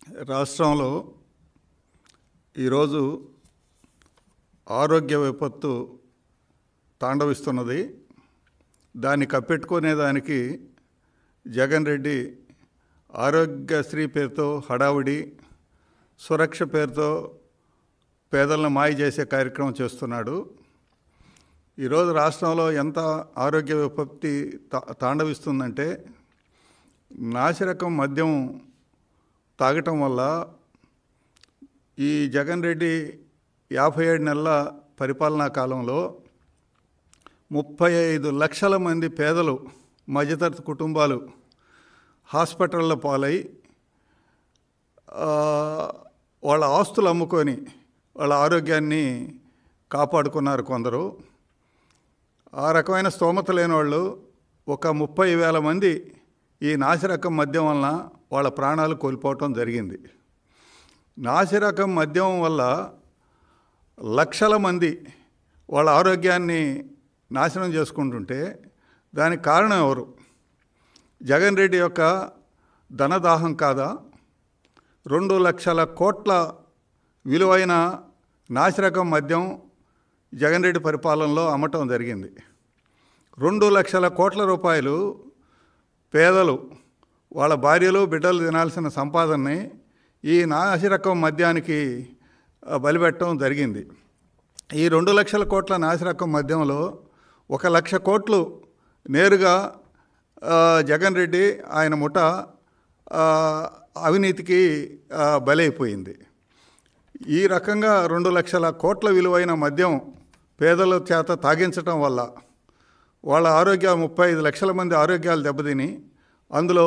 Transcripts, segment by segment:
రాష్ట్రంలో ఈరోజు ఆరోగ్య విపత్తు తాండవిస్తున్నది. దాన్ని కప్పెట్టుకునేదానికి జగన్ రెడ్డి ఆరోగ్యశ్రీ పేరుతో హడావుడి, సురక్ష పేరుతో పేదలను మాయ చేసే కార్యక్రమం చేస్తున్నాడు. ఈరోజు రాష్ట్రంలో ఎంత ఆరోగ్య విపత్తి తాండవిస్తుందంటే, నాసిరకం మద్యం తాగటం వల్ల ఈ జగన్ రెడ్డి 57 నెలల పరిపాలనా కాలంలో 35 లక్షల మంది పేదలు, మధ్యతరగతి కుటుంబాలు హాస్పిటళ్ళ పాలై వాళ్ళ ఆస్తులు అమ్ముకొని వాళ్ళ ఆరోగ్యాన్ని కాపాడుకున్నారు కొందరు. ఆ రకమైన స్తోమత లేని వాళ్ళు ఒక 30,000 మంది ఈ నాసిరకం మద్యం వలన వాళ్ళ ప్రాణాలు కోల్పోవటం జరిగింది. నాసిరకం మద్యం వల్ల లక్షల మంది వాళ్ళ ఆరోగ్యాన్ని నాశనం చేసుకుంటుంటే దానికి కారణం ఎవరు? జగన్ రెడ్డి యొక్క ధనదాహం కాదా? 2 లక్షల కోట్ల విలువైన నాసిరకం మద్యం జగన్ రెడ్డి పరిపాలనలో అమ్మటం జరిగింది. 2 లక్షల కోట్ల రూపాయలు పేదలు వాళ్ళ భార్యలు బిడ్డలు తినాల్సిన సంపాదనని ఈ నాసిరకం మద్యానికి బలిపెట్టడం జరిగింది. ఈ 2 లక్షల కోట్ల నాసిరకం మద్యంలో 1 లక్ష కోట్లు నేరుగా జగన్ రెడ్డి ఆయన ముఠ అవినీతికి బలైపోయింది. ఈ రకంగా 2 లక్షల కోట్ల విలువైన మద్యం పేదల చేత తాగించటం వల్ల వాళ్ళ ఆరోగ్యాలు 35 లక్షల మంది ఆరోగ్యాలు దెబ్బతిని అందులో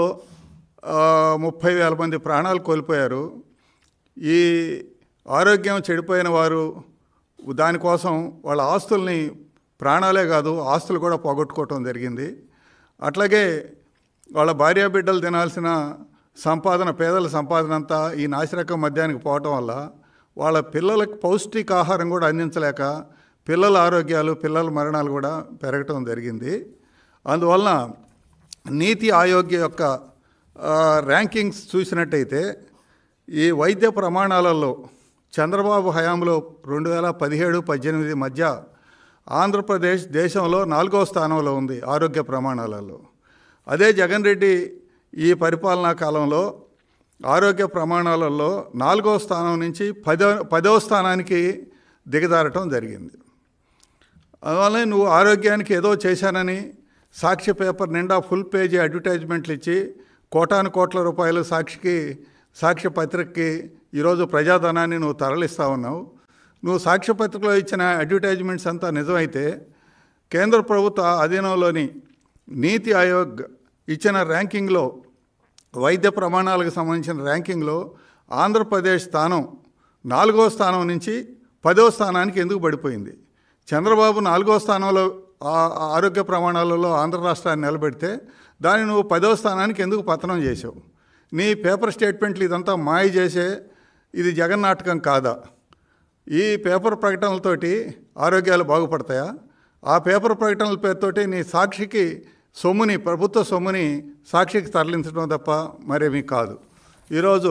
30,000 మంది ప్రాణాలు కోల్పోయారు. ఈ ఆరోగ్యం చెడిపోయిన వారు దానికోసం వాళ్ళ ఆస్తుల్ని, ప్రాణాలే కాదు ఆస్తులు కూడా పోగొట్టుకోవటం జరిగింది. అట్లాగే వాళ్ళ భార్యా బిడ్డలు తినాల్సిన సంపాదన, పేదల సంపాదన అంతా ఈ నాసిరకం మద్యానికి పోవటం వల్ల వాళ్ళ పిల్లలకు పౌష్టికాహారం కూడా అందించలేక పిల్లల ఆరోగ్యాలు, పిల్లల మరణాలు కూడా పెరగటం జరిగింది. అందువలన నీతి ఆయోగ్ యొక్క ర్యాంకింగ్స్ చూసినట్టయితే ఈ వైద్య ప్రమాణాలలో చంద్రబాబు హయాంలో 2017-18 మధ్య ఆంధ్రప్రదేశ్ దేశంలో 4వ స్థానంలో ఉంది ఆరోగ్య ప్రమాణాలలో. అదే జగన్ రెడ్డి ఈ పరిపాలనా కాలంలో ఆరోగ్య ప్రమాణాలలో 4వ స్థానం నుంచి 10వ స్థానానికి దిగజారటం జరిగింది. అందువల్ల నువ్వు ఆరోగ్యానికి ఏదో చేశానని సాక్షి పేపర్ నిండా ఫుల్ పేజీ అడ్వర్టైజ్మెంట్లు ఇచ్చి కోటాను కోట్ల రూపాయలు సాక్షి పత్రికకి ఈరోజు ప్రజాధనాన్ని నువ్వు తరలిస్తూ ఉన్నావు. నువ్వు సాక్షి పత్రికలో ఇచ్చిన అడ్వర్టైజ్మెంట్స్ అంతా నిజమైతే కేంద్ర ప్రభుత్వ అధీనంలోని నీతి ఆయోగ్ ఇచ్చిన ర్యాంకింగ్లో, వైద్య ప్రమాణాలకు సంబంధించిన ర్యాంకింగ్లో ఆంధ్రప్రదేశ్ స్థానం 4వ స్థానం నుంచి 10వ స్థానానికి ఎందుకు పడిపోయింది? చంద్రబాబు 4వ స్థానంలో ఆరోగ్య ప్రమాణాలలో ఆంధ్ర రాష్ట్రాన్ని నిలబెడితే దాన్ని నువ్వు 10వ స్థానానికి ఎందుకు పతనం చేసావు? నీ పేపర్ స్టేట్మెంట్లు ఇదంతా మాయ చేసే ఇది జగన్ నాటకం కాదా? ఈ పేపర్ ప్రకటనలతోటి ఆరోగ్యాలు బాగుపడతాయా? ఆ పేపర్ ప్రకటనల పేరుతోటి నీ సాక్షికి సొమ్ముని, ప్రభుత్వ సొమ్ముని సాక్షికి తరలించడం తప్ప మరేమీ కాదు. ఈరోజు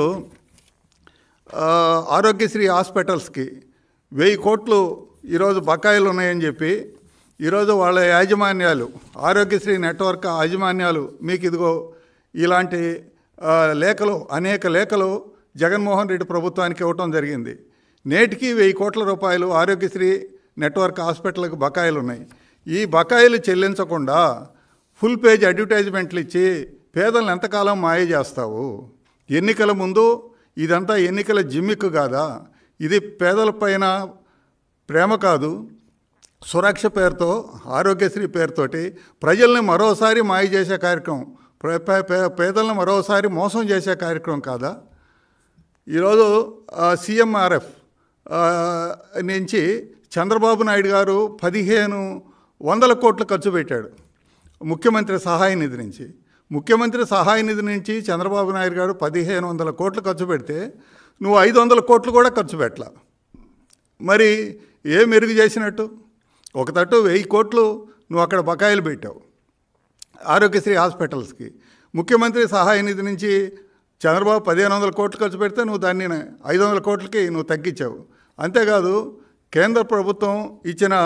ఆరోగ్యశ్రీ హాస్పిటల్స్కి 1000 కోట్లు ఈరోజు బకాయిలు ఉన్నాయని చెప్పి ఈరోజు వాళ్ళ యాజమాన్యాలు, ఆరోగ్యశ్రీ నెట్వర్క్ యాజమాన్యాలు మీకు ఇదిగో ఇలాంటి లేఖలు, అనేక లేఖలు జగన్మోహన్ రెడ్డి ప్రభుత్వానికి ఇవ్వటం జరిగింది. నేటికి 1000 కోట్ల రూపాయలు ఆరోగ్యశ్రీ నెట్వర్క్ హాస్పిటల్కి బకాయిలు ఉన్నాయి. ఈ బకాయిలు చెల్లించకుండా ఫుల్ పేజ్ అడ్వర్టైజ్మెంట్లు ఇచ్చి పేదలను ఎంతకాలం మాయ చేస్తావు? ఎన్నికల ముందు ఇదంతా ఎన్నికల జిమ్మిక్కు కాదా? ఇది పేదలపైన ప్రేమ కాదు, సురక్ష పేరుతో, ఆరోగ్యశ్రీ పేరుతోటి ప్రజల్ని మరోసారి మాయ చేసే కార్యక్రమం, పేదలను మరోసారి మోసం చేసే కార్యక్రమం కాదా? ఈరోజు CMRF నుంచి చంద్రబాబు నాయుడు గారు 1500 కోట్లు ఖర్చు పెట్టాడు ముఖ్యమంత్రి సహాయ నిధి నుంచి. ముఖ్యమంత్రి సహాయ నిధి నుంచి చంద్రబాబు నాయుడు గారు 1500 కోట్లు ఖర్చు పెడితే నువ్వు 500 కోట్లు కూడా ఖర్చు పెట్టలా. మరి ఏ మెరుగు చేసినట్టు? ఒక తట్టు 1000 కోట్లు నువ్వు అక్కడ బకాయిలు పెట్టావు ఆరోగ్యశ్రీ హాస్పిటల్స్కి. ముఖ్యమంత్రి సహాయ నిధి నుంచి చంద్రబాబు 1500 కోట్లు ఖర్చు పెడితే నువ్వు దాన్ని 500 కోట్లకి నువ్వు తగ్గించావు. అంతేకాదు కేంద్ర ప్రభుత్వం ఇచ్చిన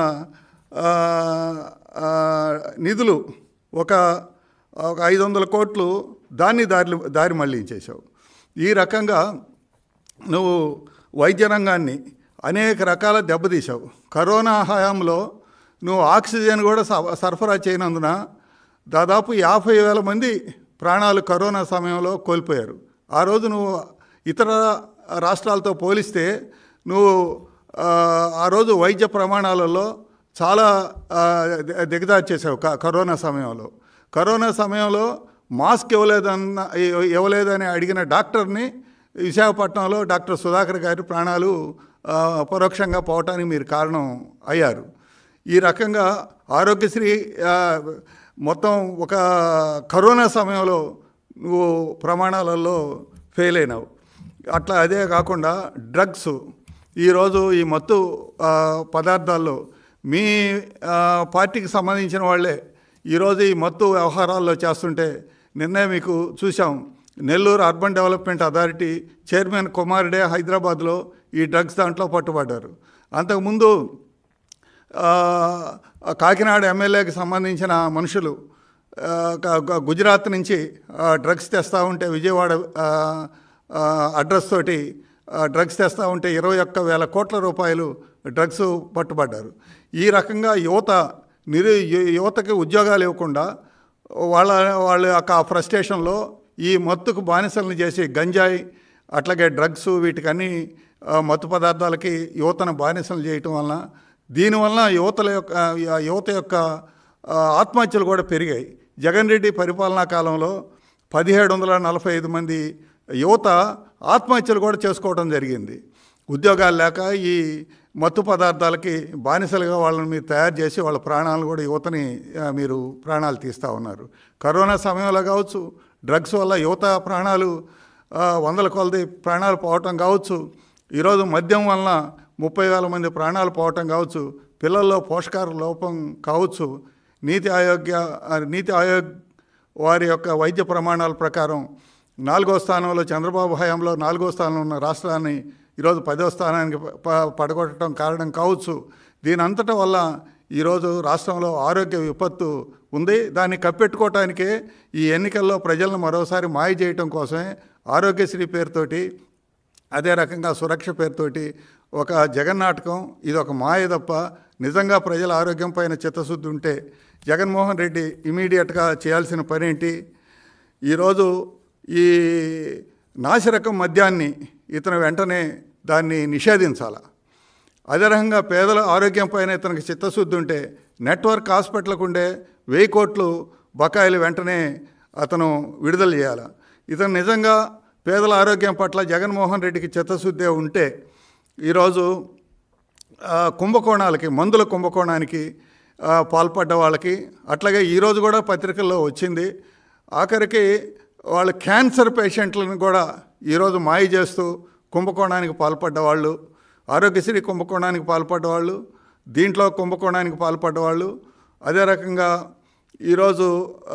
నిధులు ఒక 500 కోట్లు దాన్ని దారి మళ్లించేశావు. ఈ రకంగా నువ్వు వైద్య రంగాన్ని అనేక రకాల దెబ్బతీశావు. కరోనా హయాంలో నువ్వు ఆక్సిజన్ కూడా సరఫరా చేయనందున దాదాపు 50,000 మంది ప్రాణాలు కరోనా సమయంలో కోల్పోయారు. ఆ రోజు నువ్వు ఇతర రాష్ట్రాలతో పోలిస్తే నువ్వు ఆ రోజు వైద్య ప్రమాణాలలో చాలా దిగజార్చేసావు. కరోనా సమయంలో మాస్క్ ఇవ్వలేదని అడిగిన డాక్టర్ని విశాఖపట్నంలో డాక్టర్ సుధాకర్ గారి ప్రాణాలు పరోక్షంగా పోవటానికి మీరు కారణం అయ్యారు. ఈ రకంగా ఆరోగ్యశ్రీ మొత్తం ఒక కరోనా సమయంలో నువ్వు ప్రమాణాలలో ఫెయిల్ అయినావు. అదే కాకుండా డ్రగ్స్, ఈరోజు ఈ మత్తు పదార్థాల్లో మీ పార్టీకి సంబంధించిన వాళ్ళే ఈరోజు ఈ మత్తు వ్యవహారాల్లో చేస్తుంటే నిన్నే మీకు చూసాం. Nellore urban development authority chairman కుమారుడే హైదరాబాద్లో ఈ డ్రగ్స్ దాంట్లో పట్టుబడ్డారు. అంతకుముందు కాకినాడ ఎమ్మెల్యేకి సంబంధించిన మనుషులు గుజరాత్ నుంచి డ్రగ్స్ తెస్తూ ఉంటే విజయవాడ అడ్రస్ తోటి డ్రగ్స్ తెస్తూ ఉంటే 21,000 కోట్ల రూపాయలు డ్రగ్స్ పట్టుబడ్డారు. ఈ రకంగా యువతకి ఉద్యోగాలు ఇవ్వకుండా వాళ్ళ యొక్క ఫ్రస్ట్రేషన్లో ఈ మత్తుకు బానిసలను చేసి గంజాయి అట్లాగే డ్రగ్స్ వీటికన్నీ మత్తు పదార్థాలకి యువతను బానిసలు చేయటం వలన దీనివలన యువత యొక్క ఆత్మహత్యలు కూడా పెరిగాయి. జగన్ రెడ్డి పరిపాలనా కాలంలో 1745 మంది యువత ఆత్మహత్యలు కూడా చేసుకోవడం జరిగింది. ఉద్యోగాలు లేక ఈ మత్తు పదార్థాలకి బానిసలుగా వాళ్ళని మీరు తయారు చేసి వాళ్ళ ప్రాణాలు కూడా యువతని మీరు ప్రాణాలు తీస్తూ ఉన్నారు. కరోనా సమయంలో కావచ్చు, డ్రగ్స్ వల్ల యువత ప్రాణాలు 100 కొలది ప్రాణాలు పోవటం కావచ్చు, ఈరోజు మద్యం వలన 30,000 మంది ప్రాణాలు పోవటం కావచ్చు, పిల్లల్లో పోషకాహార లోపం కావచ్చు. నీతి ఆయోగ్ వారి యొక్క వైద్య ప్రమాణాల ప్రకారం 4వ స్థానంలో చంద్రబాబు హయాంలో 4వ స్థానంలో ఉన్న రాష్ట్రాన్ని ఈరోజు 10వ స్థానానికి పడగొట్టడం కారణం కావచ్చు. దీని అంతటి వల్ల ఈరోజు రాష్ట్రంలో ఆరోగ్య విపత్తు ఉంది. దాన్ని కప్పెట్టుకోవటానికే ఈ ఎన్నికల్లో ప్రజలను మరోసారి మాయ చేయటం కోసమే ఆరోగ్యశ్రీ పేరుతోటి, అదే రకంగా సురక్ష పేరుతోటి ఒక జగన్నాటకం. ఇది ఒక మాయ తప్ప నిజంగా ప్రజల ఆరోగ్యం పైన చిత్తశుద్ధి ఉంటే జగన్మోహన్ రెడ్డి ఇమీడియట్గా చేయాల్సిన పని ఏంటి? ఈరోజు ఈ నాసిరకం మద్యాన్ని ఇతను వెంటనే దాన్ని నిషేధించాలి. అదే రకంగా పేదల ఆరోగ్యం పైన ఇతనికి చిత్తశుద్ధి ఉంటే నెట్వర్క్ హాస్పిటల్కు ఉండే 1000 కోట్లు బకాయిలు వెంటనే అతను విడుదల చేయాలి. ఇతను నిజంగా పేదల ఆరోగ్యం పట్ల జగన్మోహన్ రెడ్డికి చిత్తశుద్ధి ఉంటే ఈరోజు కుంభకోణాలకి, మందుల కుంభకోణానికి పాల్పడ్డ వాళ్ళకి, అట్లాగే ఈరోజు కూడా పత్రికల్లో వచ్చింది, ఆఖరికి వాళ్ళు క్యాన్సర్ పేషెంట్లను కూడా ఈరోజు మాయ చేస్తూ కుంభకోణానికి పాల్పడ్డవాళ్ళు, ఆరోగ్యశ్రీ కుంభకోణానికి పాల్పడ్డవాళ్ళు, దీంట్లో కుంభకోణానికి పాల్పడ్డవాళ్ళు, అదే రకంగా ఈరోజు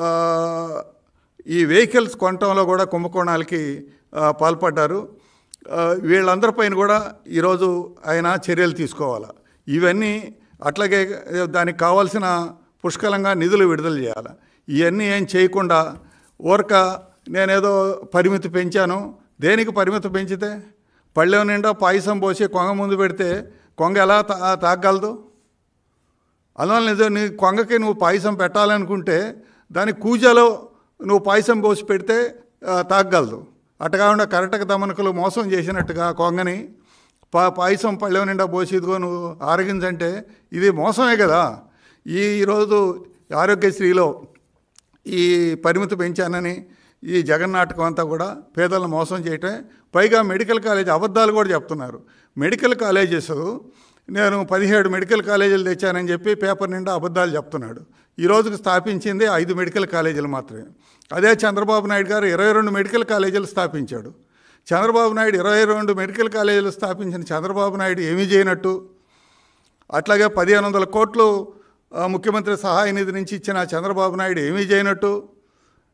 ఈ వెహికల్స్ కొనటంలో కూడా కుంభకోణాలకి పాల్పడ్డారు. వీళ్ళందరిపైన కూడా ఈరోజు ఆయన చర్యలు తీసుకోవాలి. ఇవన్నీ అట్లాగే దానికి కావాల్సిన పుష్కలంగా నిధులు విడుదల చేయాలి. ఇవన్నీ ఏం చేయకుండా ఊరక నేనేదో పరిమితి పెంచాను. దేనికి పరిమితి పెంచితే? పళ్ళెం నిండా పాయసం పోసి కొంగ ముందు పెడితే కొంగ ఎలా తాగగలదు? అందువల్ల నీ కొంగకి నువ్వు పాయసం పెట్టాలనుకుంటే దాని కూజలో నువ్వు పాయసం పోసి పెడితే తాగగలదు. అటు కాకుండా కరెక్ట్గా దమనకులు మోసం చేసినట్టుగా కొంగని పాయసం పళ్ళెం నిండా పోసి ఇదిగో నువ్వు ఆరగించంటే ఇది మోసమే కదా. ఈరోజు ఆరోగ్యశ్రీలో ఈ పరిమితి పెంచానని ఈ జగన్నాటకం అంతా కూడా పేదలను మోసం చేయటమే. పైగా మెడికల్ కాలేజ్ అబద్ధాలు కూడా చెప్తున్నారు. మెడికల్ కాలేజెస్ నేను 17 మెడికల్ కాలేజీలు తెచ్చానని చెప్పి పేపర్ నిండా అబద్ధాలు చెప్తున్నాడు. ఈ రోజుకు స్థాపించింది 5 మెడికల్ కాలేజీలు మాత్రమే. అదే చంద్రబాబు నాయుడు గారు 22 మెడికల్ కాలేజీలు స్థాపించాడు. చంద్రబాబు నాయుడు 22 మెడికల్ కాలేజీలు స్థాపించిన చంద్రబాబు నాయుడు ఏమీ చేయనట్టు, అట్లాగే 1500 కోట్లు ముఖ్యమంత్రి సహాయ నిధి నుంచి ఇచ్చిన చంద్రబాబు నాయుడు ఏమీ చేయనట్టు,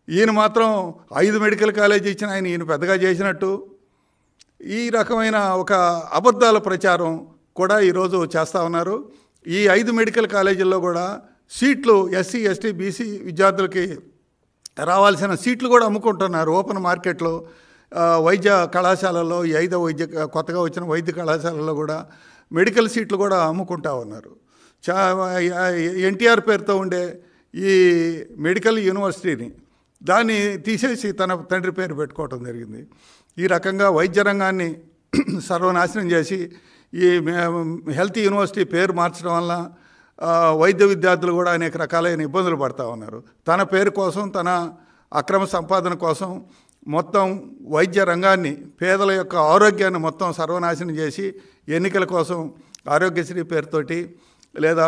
ఈయన మాత్రం 5 మెడికల్ కాలేజీ ఇచ్చిన ఈయన పెద్దగా చేసినట్టు ఈ రకమైన ఒక అబద్ధాల ప్రచారం కూడా ఈరోజు చేస్తూ ఉన్నారు. ఈ 5 మెడికల్ కాలేజీల్లో కూడా సీట్లు ఎస్సీ ఎస్టీ బీసీ విద్యార్థులకి రావాల్సిన సీట్లు కూడా అమ్ముకుంటున్నారు ఓపెన్ మార్కెట్లో. వైద్య కళాశాలల్లో ఈ 5వ కొత్తగా వచ్చిన వైద్య కళాశాలల్లో కూడా మెడికల్ సీట్లు కూడా అమ్ముకుంటా ఉన్నారు. ఎన్టీఆర్ పేరుతో ఉండే ఈ మెడికల్ యూనివర్సిటీని దాన్ని తీసేసి తన తండ్రి పేరు పెట్టుకోవటం జరిగింది. ఈ రకంగా వైద్య రంగాన్ని సర్వనాశనం చేసి ఈ హెల్త్ యూనివర్సిటీ పేరు మార్చడం వల్ల వైద్య విద్యార్థులు కూడా అనేక రకాలైన ఇబ్బందులు పడుతూ ఉన్నారు. తన పేరు కోసం, తన అక్రమ సంపాదన కోసం మొత్తం వైద్య రంగాన్ని, పేదల యొక్క ఆరోగ్యాన్ని మొత్తం సర్వనాశనం చేసి ఎన్నికల కోసం ఆరోగ్యశ్రీ పేరుతోటి లేదా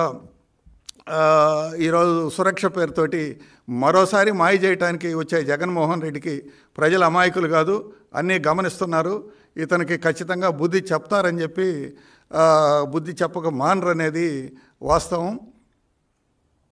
ఈరోజు సురక్ష పేరుతోటి మరోసారి మాయ చేయడానికి వచ్చే జగన్మోహన్ రెడ్డికి ప్రజలు అమాయకులు కాదు, అన్నీ గమనిస్తున్నారు. ఇతనికి ఖచ్చితంగా బుద్ధి చెప్తారని చెప్పి బుద్ధి చెప్పక మానరనేది వాస్తవం.